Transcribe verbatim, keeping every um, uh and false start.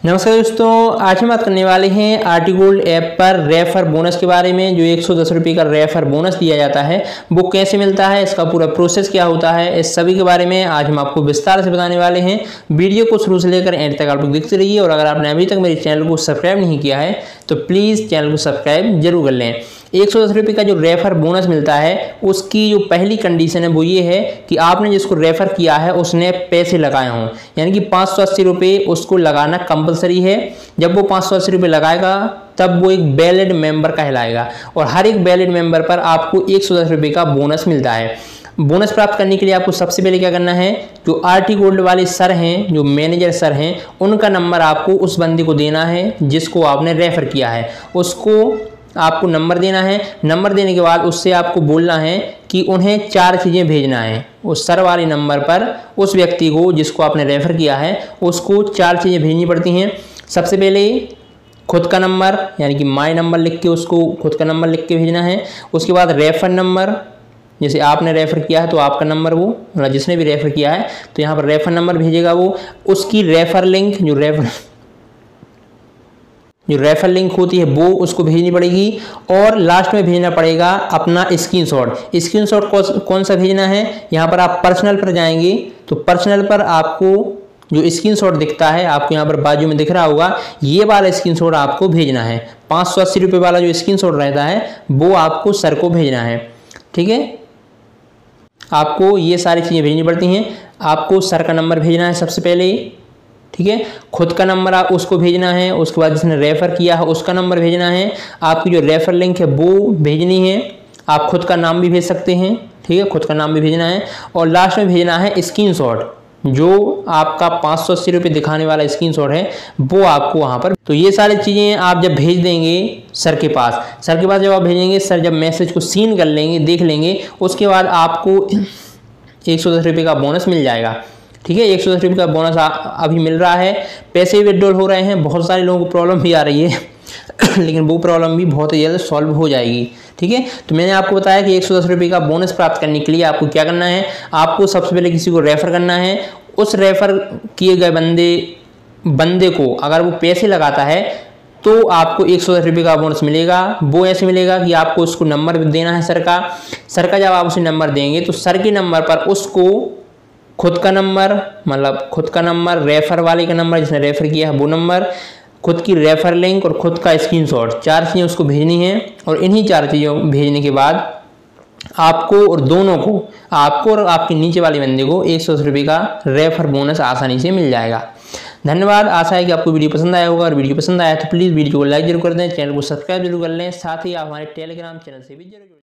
नमस्कार दोस्तों, आज हम बात करने वाले हैं आर्टिगोल्ड ऐप पर रेफर बोनस के बारे में। जो एक सौ दस रुपये का रेफर बोनस दिया जाता है वो कैसे मिलता है, इसका पूरा प्रोसेस क्या होता है, इस सभी के बारे में आज हम आपको विस्तार से बताने वाले हैं। वीडियो को शुरू से लेकर एंड तक आप लोग देखते रहिए और अगर आपने अभी तक मेरे चैनल को सब्सक्राइब नहीं किया है तो प्लीज़ चैनल को सब्सक्राइब जरूर कर लें। एक सौ दस रुपये का जो रेफर बोनस मिलता है उसकी जो पहली कंडीशन है वो ये है कि आपने जिसको रेफर किया है उसने पैसे लगाए हों, यानी कि पाँच सौ अस्सी रुपये उसको लगाना कंपलसरी है। जब वो पाँच सौ अस्सी रुपये लगाएगा तब वो एक वैलिड मेंबर कहलाएगा और हर एक वैलिड मेंबर पर आपको एक सौ दस रुपये का बोनस मिलता है। बोनस प्राप्त करने के लिए आपको सबसे पहले क्या करना है, जो आर्टिगोल्ड वाले सर हैं, जो मैनेजर सर हैं, उनका नंबर आपको उस बंदे को देना है जिसको आपने रेफर किया है। उसको आपको नंबर देना है। नंबर देने के बाद उससे आपको बोलना है कि उन्हें चार चीज़ें भेजना है। उस सर वाले नंबर पर उस व्यक्ति को जिसको आपने रेफ़र किया है उसको चार चीज़ें भेजनी पड़ती हैं। सबसे पहले खुद का नंबर, यानी कि माई नंबर लिख के उसको खुद का नंबर लिख के भेजना है। उसके बाद रेफ़र नंबर, जैसे आपने रेफ़र किया है तो आपका नंबर, वो मतलब जिसने भी रेफ़र किया है तो यहाँ पर रेफ़र नंबर भेजेगा वो। उसकी रेफ़र लिंक, जो रेफ़र जो रेफर लिंक होती है वो उसको भेजनी पड़ेगी और लास्ट में भेजना पड़ेगा अपना स्क्रीनशॉट। स्क्रीनशॉट कौन सा भेजना है, यहाँ पर आप पर्सनल पर जाएंगे तो पर्सनल पर आपको जो स्क्रीनशॉट दिखता है, आपको यहाँ पर बाजू में दिख रहा होगा, ये वाला स्क्रीनशॉट आपको भेजना है। पाँच सौ अस्सी रुपये वाला जो स्क्रीनशॉट रहता है वो आपको सर को भेजना है। ठीक है, आपको ये सारी चीज़ें भेजनी पड़ती हैं। आपको सर का नंबर भेजना है सबसे पहले, ठीक है। खुद का नंबर आप उसको भेजना है। उसके बाद जिसने रेफ़र किया है उसका नंबर भेजना है। आपकी जो रेफ़र लिंक है वो भेजनी है। आप खुद का नाम भी भेज सकते हैं, ठीक है, खुद का नाम भी भेजना है। और लास्ट में भेजना है स्क्रीनशॉट, जो आपका पाँच सौ अस्सी रुपये दिखाने वाला स्क्रीनशॉट है वो आपको वहाँ पर। तो ये सारी चीज़ें आप जब भेज देंगे सर के पास, सर के पास जब आप भेजेंगे, सर जब मैसेज को सीन कर लेंगे, देख लेंगे, उसके बाद आपको एक सौ दस रुपये का बोनस मिल जाएगा। ठीक है, एक सौ दस रुपये का बोनस अभी मिल रहा है। पैसे विड्रॉल हो रहे हैं। बहुत सारे लोगों को प्रॉब्लम भी आ रही है लेकिन वो प्रॉब्लम भी बहुत ही जल्द सॉल्व हो जाएगी। ठीक है, तो मैंने आपको बताया कि एक सौ दस रुपये का बोनस प्राप्त करने के लिए आपको क्या करना है। आपको सबसे पहले किसी को रेफ़र करना है। उस रेफ़र किए गए बंदे बंदे को अगर वो पैसे लगाता है तो आपको एक सौ दस रुपये का बोनस मिलेगा। वो ऐसे मिलेगा कि आपको उसको नंबर देना है सर का। सर का जब आप उसे नंबर देंगे तो सर के नंबर पर उसको खुद का नंबर, मतलब खुद का नंबर, रेफ़र वाले का नंबर जिसने रेफ़र किया है वो नंबर, खुद की रेफ़र लिंक और खुद का स्क्रीनशॉट, चार चीज़ें उसको भेजनी है। और इन्हीं चार चीज़ों भेजने के बाद आपको और दोनों को, आपको और आपके नीचे वाले बंदे को एक सौ दस रुपये का रेफ़र बोनस आसानी से मिल जाएगा। धन्यवाद। आशा है कि आपको वीडियो पसंद आया होगा और वीडियो पसंद आया तो प्लीज़ वीडियो को लाइक जरूर कर दें, चैनल को सब्सक्राइब जरूर कर लें, साथ ही आप हमारे टेलीग्राम चैनल से भी जरूर